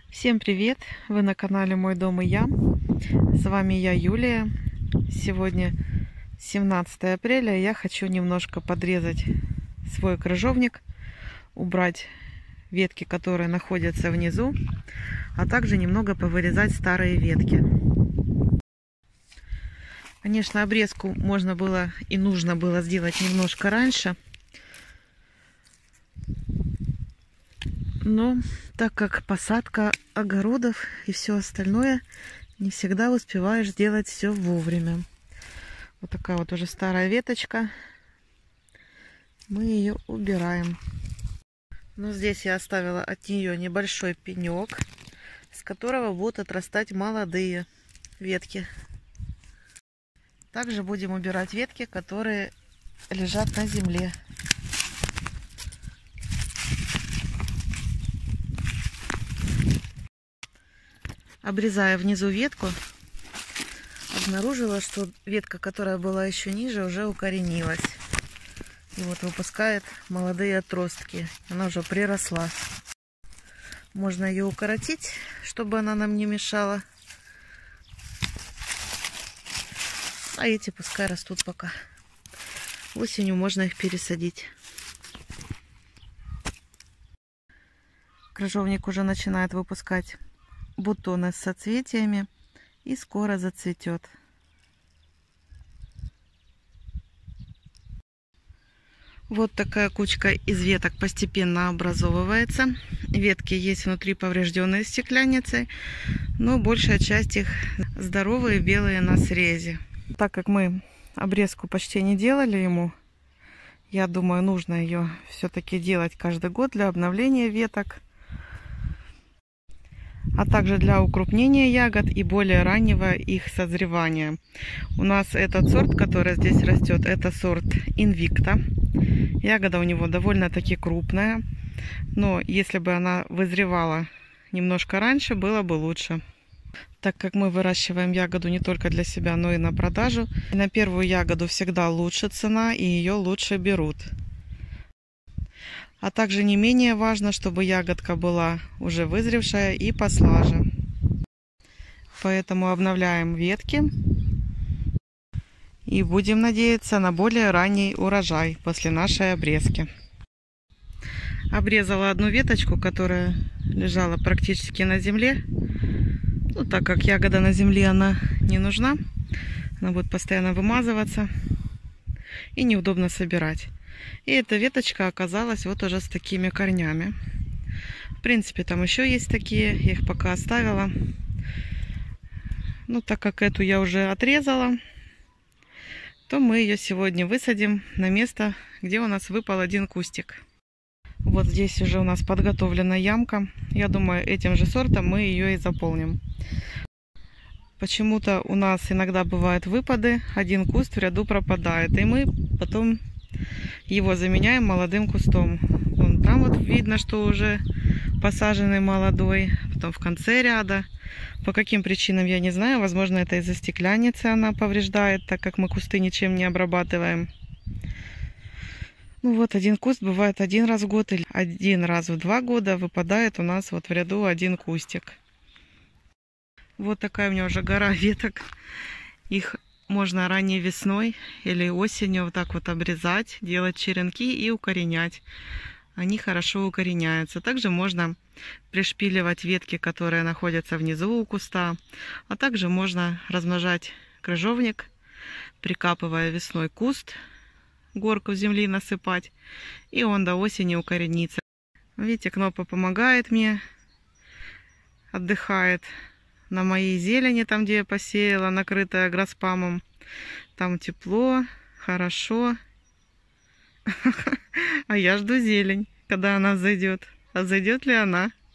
Всем привет! Вы на канале Мой дом и я. С вами я, Юлия. Сегодня 17 апреля. Я хочу немножко подрезать свой крыжовник, убрать ветки, которые находятся внизу, а также немного повырезать старые ветки. Конечно, обрезку можно было и нужно было сделать немножко раньше. Но так как посадка огородов и все остальное, не всегда успеваешь сделать все вовремя. Вот такая вот уже старая веточка. Мы ее убираем. Но здесь я оставила от нее небольшой пенек, с которого будут отрастать молодые ветки. Также будем убирать ветки, которые лежат на земле. Обрезая внизу ветку, обнаружила, что ветка, которая была еще ниже, уже укоренилась. И вот выпускает молодые отростки. Она уже приросла. Можно ее укоротить, чтобы она нам не мешала. А эти пускай растут пока. Осенью можно их пересадить. Крыжовник уже начинает выпускать бутоны с соцветиями и скоро зацветет. Вот такая кучка из веток постепенно образовывается. Ветки есть внутри поврежденные стеклянницей, но большая часть их здоровые, белые на срезе. Так как мы обрезку почти не делали ему, я думаю, нужно ее все-таки делать каждый год для обновления веток, а также для укрупнения ягод и более раннего их созревания. У нас этот сорт, который здесь растет, это сорт Invicta. Ягода у него довольно-таки крупная, но если бы она вызревала немножко раньше, было бы лучше. Так как мы выращиваем ягоду не только для себя, но и на продажу, на первую ягоду всегда лучше цена и ее лучше берут. А также не менее важно, чтобы ягодка была уже вызревшая и послаже. Поэтому обновляем ветки и будем надеяться на более ранний урожай после нашей обрезки. Обрезала одну веточку, которая лежала практически на земле. Ну, так как ягода на земле, она не нужна. Она будет постоянно вымазываться и неудобно собирать. И эта веточка оказалась вот уже с такими корнями. В принципе, там еще есть такие, я их пока оставила. Ну, так как эту я уже отрезала, то мы ее сегодня высадим на место, где у нас выпал один кустик. Вот здесь уже у нас подготовлена ямка. Я думаю, этим же сортом мы ее и заполним. Почему-то у нас иногда бывают выпады, один куст в ряду пропадает, и мы потом его заменяем молодым кустом. Вон там вот видно, что уже посаженный молодой, потом в конце ряда. По каким причинам, я не знаю. Возможно, это из-за стеклянницы она повреждает, так как мы кусты ничем не обрабатываем. Ну вот, один куст бывает один раз в год или один раз в 2 года выпадает у нас вот в ряду один кустик. Вот такая у меня уже гора веток. Их можно ранней весной или осенью вот так вот обрезать, делать черенки и укоренять. Они хорошо укореняются. Также можно пришпиливать ветки, которые находятся внизу у куста. А также можно размножать крыжовник, прикапывая весной куст, горку земли насыпать, и он до осени укоренится. Видите, Кнопа помогает мне, отдыхает на моей зелени, там, где я посеяла, накрытая граспамом. Там тепло, хорошо. А я жду зелень, когда она зайдет. А зайдет ли она?